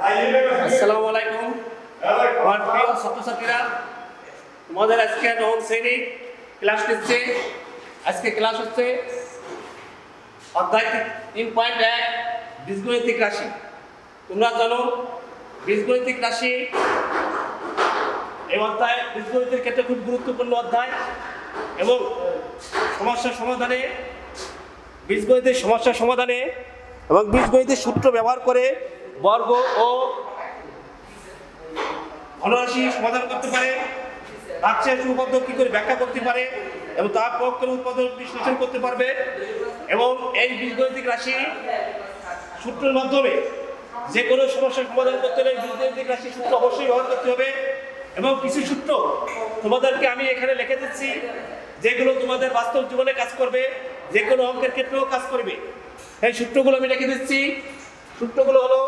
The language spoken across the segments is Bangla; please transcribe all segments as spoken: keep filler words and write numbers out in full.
আসসালামু আলাইকুম আমার প্রিয় ছাত্রছাত্রীরা, তোমাদের আজকে নবম শ্রেণী ক্লাস নিচ্ছে। আজকে ক্লাস হচ্ছে অধ্যায় তিন পয়েন্ট এক বীজগণিতিক রাশি। তোমরা জানো বীজগণিতিক রাশি এই অধ্যায় বীজগণিতের ক্ষেত্রে খুব গুরুত্বপূর্ণ অধ্যায় এবং সমস্যা সমাধানে বীজগণিতের সমস্যা সমাধানে এবং বীজগণিতের সূত্র ব্যবহার করে বর্গ ও ঘনরাশি সমাধান করতে পারে, রাশির উপপাদ্য কী করে ব্যাখ্যা করতে পারে এবং তার প্রয়োগ করে উৎপাদন বিশ্লেষণ করতে পারবে। এবং এই বীজগণিতিক রাশি সূত্রের মাধ্যমে যে কোনো সমস্যার সমাধান করতে হলে বীজগণিতিক রাশি সূত্র অবশ্যই ব্যবহার করতে হবে। এবং কিছু সূত্র তোমাদেরকে আমি এখানে লিখে দিচ্ছি যেগুলো তোমাদের বাস্তব জীবনে কাজ করবে, যে কোনো অঙ্কের ক্ষেত্রেও কাজ করবে। এই সূত্রগুলো আমি লিখে দিচ্ছি। সূত্রগুলো হলো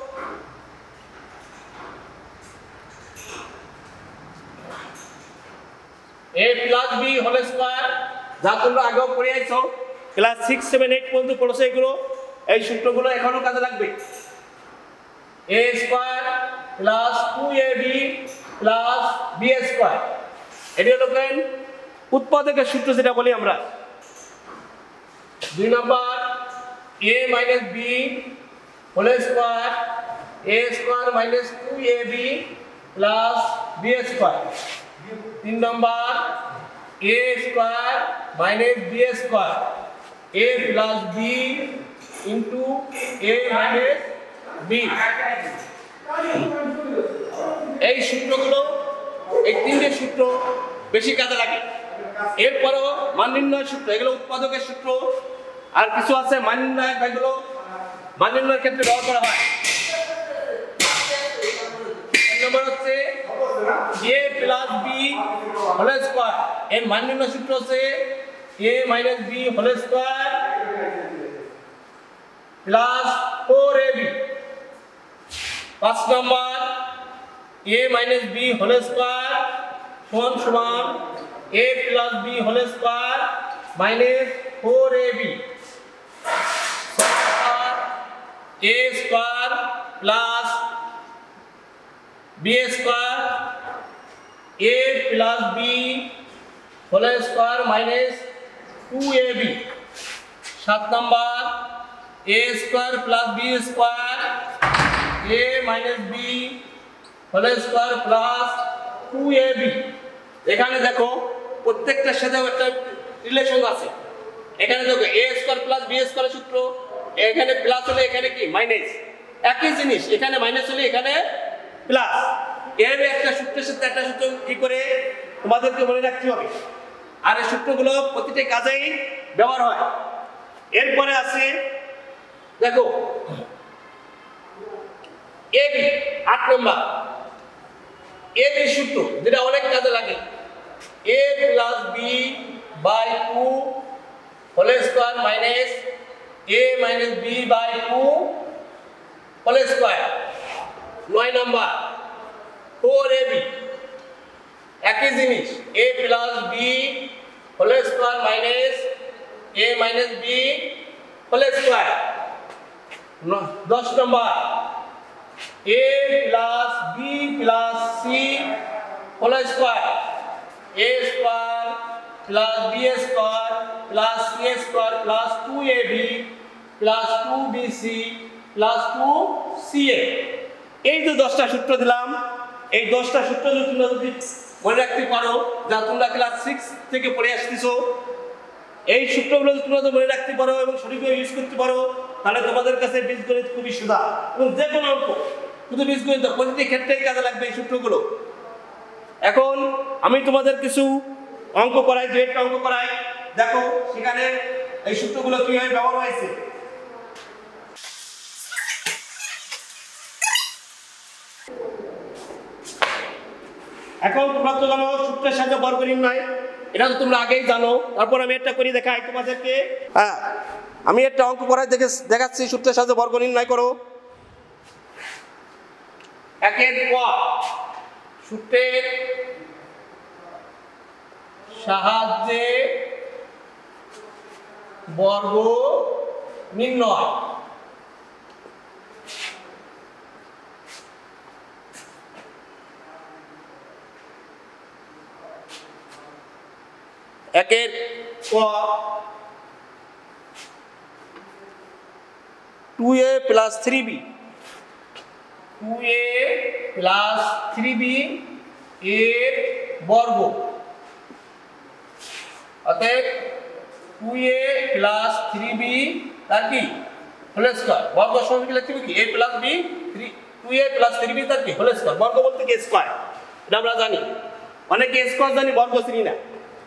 a plus b whole square, যা তোমরা আগেও পড়ে আইছো, ক্লাস সিক্স সেভেন এইট পর্যন্ত পড়েছো এগুলো। এই সূত্রগুলো এখনো কাজে লাগবে। a square plus two a b plus b square, এটি হলো কেন উৎপাদকের সূত্র যেটা বলি আমরা। দুই নম্বর a minus b whole square, a square minus two a b plus b square. তিন নম্বর a square minus b square, a plus b into a minus b. এই সূত্রগুলো, এই তিনটে সূত্র বেশি কাজে লাগে। এরপরেও মান নির্ণয় সূত্র, এগুলো উৎপাদকের সূত্র। আর কিছু আছে মান নির্ণয়, এগুলো মান নির্ণয়ের ক্ষেত্রে ব্যবহার করা হয়। এক নম্বর হচ্ছে a plus b whole square, এর মান নির্ণয় সূত্র হচ্ছে a minus b whole square plus four a b. পাঁচ নম্বর a minus b whole square সমান সমান a plus b whole square minus four a b. a square plus b square a plus b whole square minus two a b. সাত নম্বর a square plus b square a minus b whole square plus two a B. এখানে দেখো প্রত্যেকটার সাথে একটা রিলেশন আছে। এখানে দেখো a স্কয়ার প্লাস বি স্কয়ারের সূত্র, এখানে প্লাস হলে এখানে কি মাইনাস, একই জিনিস। এখানে মাইনাস হলে এখানে প্লাস। এর একটা সূত্রের সাথে একটা সূত্র কি করে তোমাদেরকে মনে রাখতে হবে। আর এই সূত্রগুলো প্রতিটা কাজেই ব্যবহার হয়। এরপরে আছে দেখো এবি, আট নম্বর এবি সূত্র, যেটা অনেক কাজে লাগে। a plus b by two whole square minus a minus b by two whole square. নয় নম্বর ফোর এ বি, একই জিনিস, a plus b whole square minus a minus b whole square. দশ নম্বর a plus b plus c whole square, a square plus b square plus c square plus two a b plus two b c plus two c a. এই যে দশটা সূত্র দিলাম, এই দশটা সূত্র যদি তোমরা যদি মনে রাখতে পারো, যা তোমরা ক্লাস সিক্স থেকে পড়ে আসতেছো, এই সূত্রগুলো যদি তোমরা মনে রাখতে পারো এবং সঠিকভাবে ইউজ করতে পারো, তাহলে তোমাদের কাছে বীজগণিত খুবই সোজা। এবং যে কোনো অঙ্ক, শুধু বীজগণিত, প্রতিটি ক্ষেত্রেই কাজে লাগবে এই সূত্রগুলো। এখন আমি তোমাদের কিছু অঙ্ক করাই, দু একটা অঙ্ক করাই, দেখো সেখানে এই সূত্রগুলো কিভাবে ব্যবহার হয়েছে। এখন তোমরা তো জানো সূত্রের সাহায্যে বর্গ নির্ণয়, এটা তো তোমরা আগেই জানো। তারপর আমি একটা করে দেখাই তোমাদেরকে। হ্যাঁ, আমি একটা অঙ্ক করাই দেখে দেখাচ্ছি সূত্রের সাহায্যে বর্গ নির্ণয় করো। একের পর সূত্রের সাহায্যে বর্গ নির্ণয়। একের ক two a plus three b two a plus three b এর বর্গ অতএব two a plus three b তার কি হোল স্কয়ার বর্গ সমান লিখতে হবে কি a plus b three two a plus three b তার কি হোল স্কয়ার বর্গ বলতে কি স্কয়ার এটা আমরা জানি অনেকে স্কয়ার জানি বর্গ চিনি না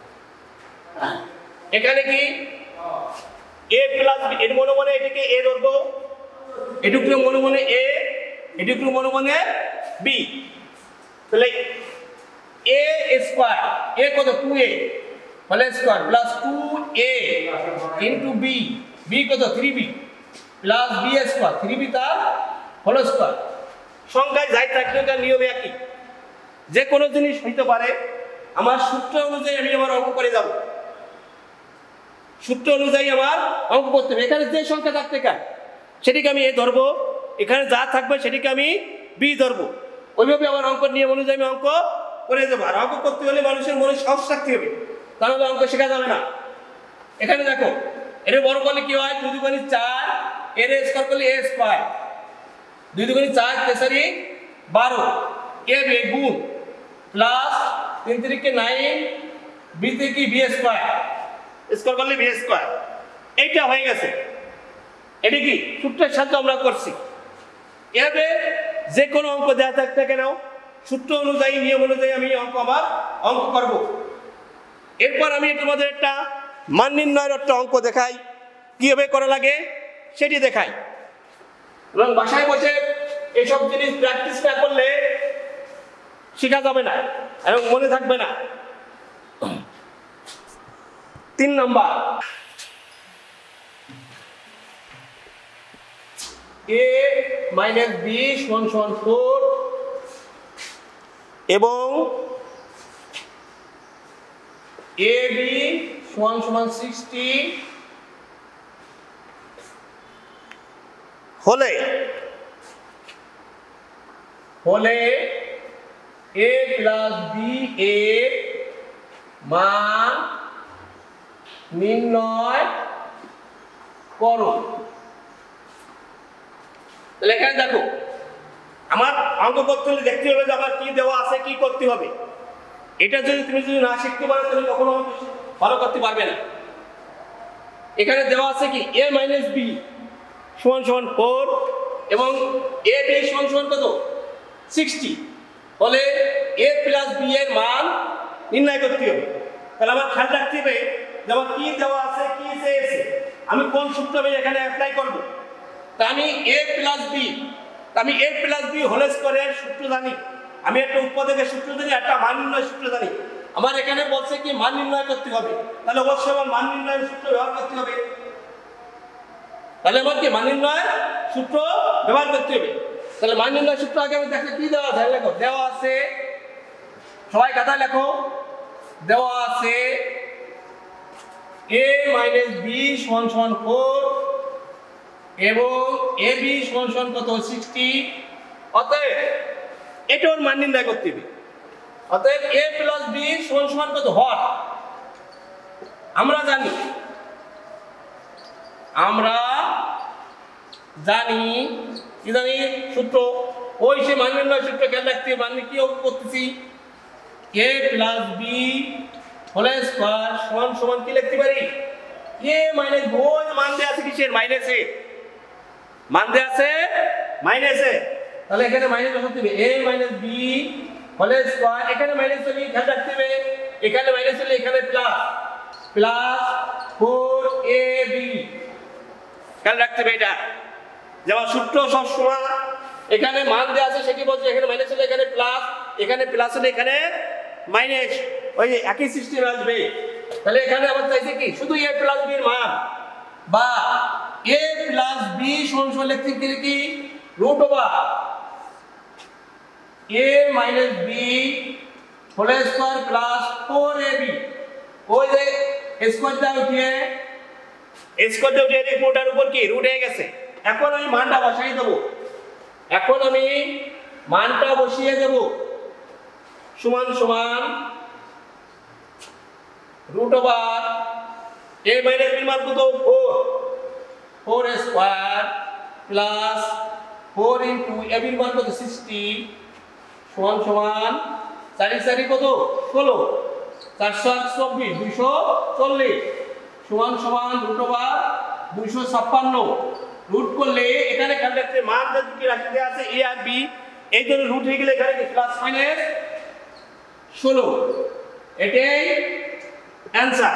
এখানে কি a প্লাস b এর মনে মনে এটাকে a ধরবো এটুকু মনে মনে a এটুকু মনে মনে b তাহলে a স্কয়ার a কত two a whole square plus two a into b b কত three b plus b square three b তার হোল স্কয়ার সংখ্যায় যাই থাকলে তার নিয়ম একই যে কোনো জিনিস হইতে পারে আমার সূত্র অনুযায়ী আমি আমার অঙ্ক করে যাব সূত্র অনুযায়ী আমার অঙ্ক করতে হবে এখানে যে সংখ্যা থাকতে চায় সেটিকে আমি a ধরবো এখানে যা থাকবে সেটিকে আমি b ধরবো ওইভাবে আমার অঙ্ক নিয়ম অনুযায়ী আমি অঙ্ক করে যাব আর অঙ্ক করতে হলে মানুষের মনে সাহস রাখতে হবে তাহলে অঙ্ক শেখা যাবে না এখানে দেখো এর বড় করলে কি হয় দুই দুগুণে চার এর স্কয়ার করলে a স্কয়ার দুই দুগুণে চার তেসারি বারো a b গুণ প্লাস তিন তিরিকে নাইন b তে কি b স্কয়ার স্কয়ার করলে b স্কয়ার এইটা হয়ে গেছে এটা কি সূত্রের সাথে আমরা করছি এভাবে যে কোনো অঙ্ক দেয়া থাকতে কেন সূত্র অনুযায়ী নিয়ম অনুযায়ী আমি অঙ্ক আবার অঙ্ক করব এরপর আমি তোমাদের একটা মান নির্ণয়ের একটা অঙ্ক দেখাই কিভাবে করা লাগে সেটি দেখাই এবং বাসায় বসে এইসব জিনিস প্র্যাকটিস না করলে শেখা যাবে না এবং মনে থাকবে না তিন নাম্বার a মাইনাস b সমান সমান ফোর এবং ab সমান সমান সিক্সটি হলে হলে a প্লাস b এর মান নির্ণয় করো তাহলে এখানে দেখো আমার অঙ্ক করতে হলে দেখতে হবে যে আমার কি দেওয়া আছে কি করতে হবে এটা যদি তুমি যদি না শিখতে পারো তাহলে কখনো ভালো করতে পারবে না এখানে দেওয়া আছে কি a মাইনাস b সমান সমান ফোর এবং a b সমান সমান কত সিক্সটি হলে a প্লাস b এর মান নির্ণয় করতে হবে তাহলে আমার খেয়াল রাখতে হবে যে আমার কি দেওয়া আছে কি চেয়েছে আমি কোন সূত্র আমি এখানে অ্যাপ্লাই করব তা আমি a প্লাস b আমি a প্লাস b হোল স্কয়ারের সূত্র জানি আমি একটা উৎপাদকের সূত্র জানি একটা মান নির্ণয়ের সূত্র জানি আমার এখানে বলছে কি মান নির্ণয় করতে হবে তাহলে অবশ্যই আমার মান নির্ণয়ের সূত্র ব্যবহার করতে হবে তাহলে আমার কি মান নির্ণয়ের সূত্র ব্যবহার করতে হবে তাহলে মান নির্ণয়ের সূত্র আগে আমি দেখলে কি দেওয়া আছে লেখো দেওয়া আছে সবাই কথা লেখো দেওয়া আছে a মাইনাস b সমান সমান ফোর এবং ab সমান সমান কত সিক্সটি অতএব এটার মান নির্ণয় করতে হবে অতএব a প্লাস b সমান সমান কত হট আমরা জানি আমরা জানি কি জানি সূত্র ওই সে মান নির্ণয় সূত্র খেয়াল রাখতে মান কি করতেছি a plus b whole square সমান সমান কি লিখতে পারি a মাইনাস ওই মান দেয়া আছে কিসের মাইনাসে মান দেয়া আছে মাইনাসে তাহলে এখানে মাইনাস বসাতে হবে a minus b whole square এখানে মাইনাস হলে খেয়াল রাখতে হবে এখানে মাইনাস হলে এখানে plus plus four a b খেয়াল রাখতে হবে এটা যেমন সূত্র সব সময় এখানে মান দেয়া আছে সেটি বলছে এখানে মাইনাস হলে এখানে প্লাস এখানে প্লাস হলে এখানে মাইনাস ওই একই সিস্টেম আসবে তাহলে এখানে আমার চাইছে কি শুধু a প্লাস b এর মান বা a প্লাস b সমান সমান লিখতে গেলে কি root over a minus b whole square plus four a b ওই যে স্কয়ার দাও উঠিয়ে স্কয়ার দাও উঠিয়ে পুরোটার উপর কি রুট হয়ে গেছে এখন আমি মানটা বসাই দেব এখন আমি মানটা বসিয়ে দেব সমান সমান রুট ওভার এ মাইনাস বির মান কত four four square plus four into a বির মান কত সিক্সটি সমান সমান চারি চারি কত ষোলো চারশো আট চব্বিশ দুইশো চল্লিশ সমান সমান রুট ওভার দুইশো ছাপ্পান্ন রুট করলে এখানে খেয়াল রাখতে মান যে দুটি রাশি দেওয়া আছে এ আর বি এই জন্য রুট হয়ে গেলে এখানে প্লাস মাইনাস ষোলো এটাই অ্যান্সার।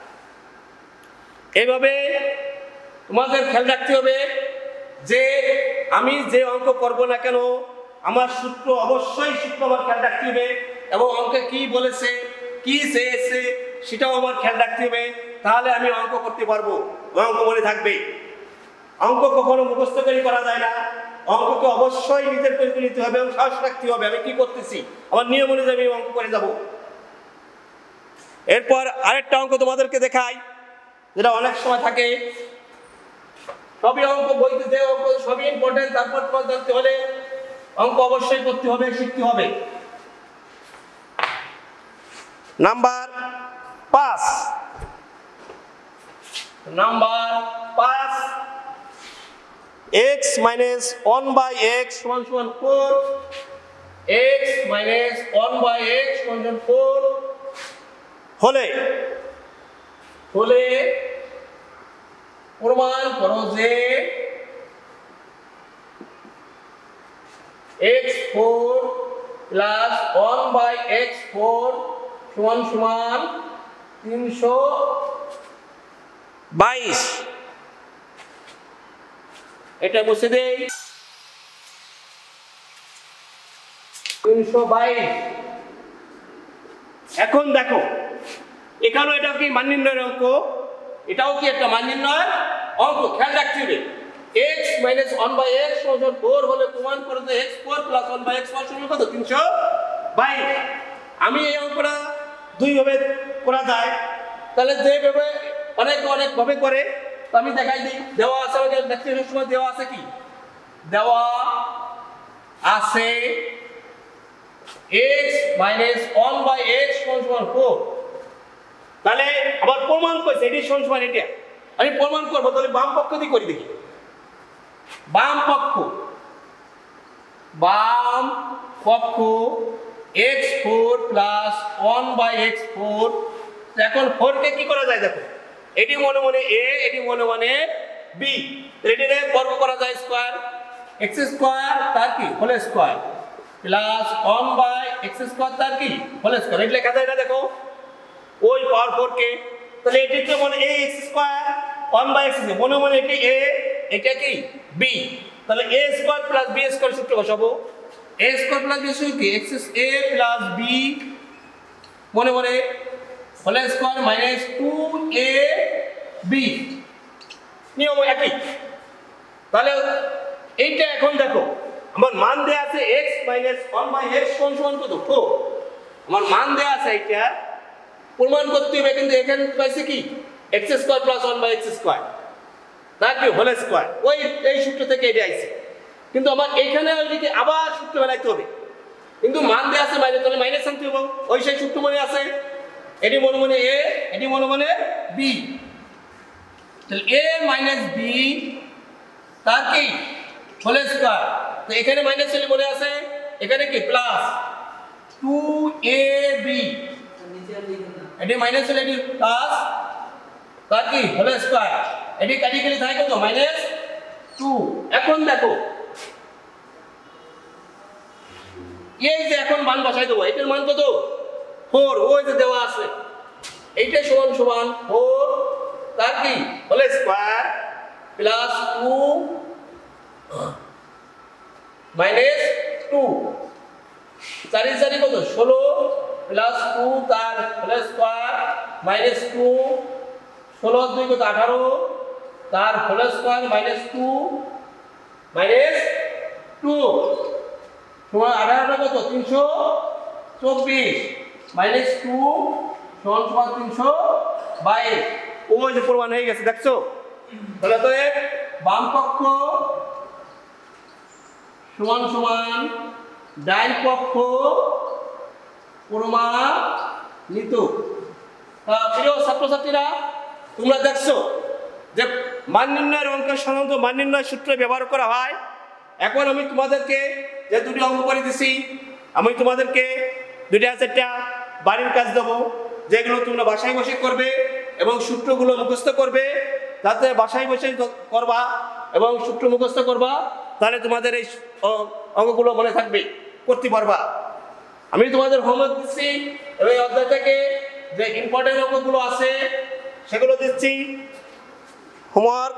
এইভাবে তোমাদের খেয়াল রাখতে হবে যে আমি যে অঙ্ক করব না কেন আমার সূত্র অবশ্যই সূত্র আমার খেয়াল রাখতে হবে এবং অঙ্কে কি বলেছে কি চেয়েছে সেটাও আমার খেয়াল রাখতে হবে, তাহলে আমি অঙ্ক করতে পারবো, অঙ্ক মনে থাকবে। অঙ্ক কখনো মুখস্থকারী করা যায় না, অঙ্ককে অবশ্যই নিজের করে নিতে হবে এবং সাহস রাখতে হবে আমি কি করতেছি, আমার নিয়ম অনুযায়ী আমি অঙ্ক করে যাব। এরপর আরেকটা অঙ্ক তোমাদেরকে দেখাই যেটা অনেক সময় থাকে, সবই অঙ্ক বইতে যে অঙ্ক সবই ইম্পর্টেন্ট, তারপর তোমার জানতে হলে অঙ্ক অবশ্যই করতে হবে, শিখতে হবে। নাম্বার পাঁচ, নাম্বার পাঁচ x minus one by x সমান সমান four, x minus one by x সমান সমান ফোর হলে হলে প্রমাণ করো যে x four plus one by x four সমান সমান তিনশো বাইশ। এটা মুছে দেই, তিনশো বাইশ। এখন দেখো এখানেও এটা কি মান নির্ণয়ের অঙ্ক, এটাও কি একটা মান নির্ণয়ের অঙ্ক, খেয়াল রাখতে হবে। x minus one by x সমান ফোর হলে প্রমাণ করো যে x four plus one by x সমান কত তিনশো বাইশ। আমি এই অঙ্কটা দুই ভাবে করা যায়, তাহলে যেভাবে অনেক অনেক ভাবে করে আমি দেখাই দিই। দেওয়া আছে আমাদের দেখতে সময় দেওয়া আছে কি দেওয়া আছে x minus one by x সমান ফোর, তাহলে আবার প্রমাণ কইছে এটি সমান সমান এটা আমি প্রমাণ করব, তাহলে বাম পক্ষ দিয়ে করি দেখি। বাম পক্ষ বাম পক্ষ x four plus one by x four, এখন ফোর কে কি করা যায় দেখো, এটি মনে মনে a এটি মনে মনে b, এটিকে বর্গ করা যায় স্কয়ার, x স্কয়ার তার কি whole square plus one by x square তার কি হোল স্কয়ার, এটা লেখা যায় না দেখো ওই পাওয়ার ফোর কে, তাহলে এটিকে মনে a x square one by x মনে মনে এটি a এটা কি b, তাহলে a square plus b square সূত্র বসাবো, a স্কয়ার প্লাস b সূত্র কি x a প্লাস b মনে মনে whole square minus two a b, নিয়ম একই। তাহলে এইটা এখন দেখো আমার মান দেয়া আছে x minus one by x সমান সমান কত ফোর, আমার মান দেয়া আছে এইটা প্রমাণ করতে হবে, কিন্তু এখানে পাইছে কি x square plus one by x square তার কি হোল স্কয়ার, ওই এই সূত্র থেকে এটা আইছে, কিন্তু আমার এইখানে ওইদিকে আবার সূত্র বানাইতে হবে, কিন্তু মান দেয়া আছে মাইনাস, তাহলে মাইনাস আনতে হবে, ওই সেই সূত্র মনে আছে, এটি মনে মনে a এটি মনে মনে b, তাহলে a মাইনাস b তার কি হোল স্কয়ার, তো এখানে মাইনাস চলে মনে আছে, এখানে কি প্লাস টু এ বি, এটি মাইনাস চলে এটি প্লাস তার কি হোল স্কয়ার, এটি কাটি গেলে থাকে কত মাইনাস টু। এখন দেখো এই যে এখন মান বসাই দেবো, এটার মান কত ফোর, ওই যে দেওয়া আছে এইটা সমান সমান ফোর তার কি whole square plus two minus two, চারি চারি কত ষোলো প্লাস টু তার হোল স্কয়ার মাইনাস টু, ষোলো দুই কত আঠারো তার whole square minus two minus two সমান আঠারোটা কত তিনশো চব্বিশ মাইনাস টু সমান সমান তিনশো বাইশ, ওই যে প্রমাণ হয়ে গেছে দেখছো। তাহলে তো বাম পক্ষ সমান সমান ডাইন পক্ষ প্রমাণিত, আহ, প্রিয় ছাত্রছাত্রীরা, তোমরা দেখছো যে মান নির্ণয়ের অঙ্কের সাধারণত মান নির্ণয় সূত্র ব্যবহার করা হয়। এখন আমি তোমাদেরকে যে দুটি অঙ্ক করে দিছি, আমি তোমাদেরকে দুইটা চারটা বাড়ির কাজ দেবো, যেগুলো তোমরা বাসায় বসে করবে এবং সূত্রগুলো মুখস্থ করবে। যাতে বাসায় বসে করবা এবং সূত্র মুখস্থ করবা, তাহলে তোমাদের এই অ- অঙ্কগুলো মনে থাকবে, করতে পারবা। আমি তোমাদের হোমওয়ার্ক দিচ্ছি এবং এই অধ্যায় থেকে যে ইম্পর্টেন্ট অঙ্কগুলো আছে সেগুলো দিচ্ছি। হোমওয়ার্ক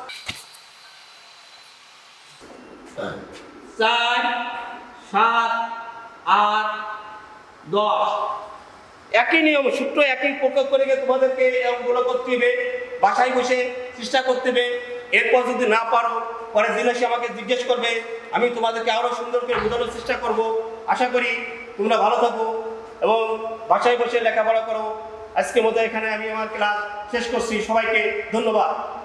চার, সাত, আট, দশ, একই নিয়ম, সূত্র একই প্রয়োগ করে গিয়ে তোমাদেরকে এই অঙ্কগুলো করতে হবে, বাসায় বসে চেষ্টা করতে হবে। এরপর যদি না পারো, পরে দিন এসে আমাকে জিজ্ঞেস করবে, আমি তোমাদেরকে আরো সুন্দর করে বোঝানোর চেষ্টা করব। আশা করি তোমরা ভালো থাকো এবং বাসায় বসে লেখাপড়া করো। আজকের মতো এখানে আমি আমার ক্লাস শেষ করছি। সবাইকে ধন্যবাদ।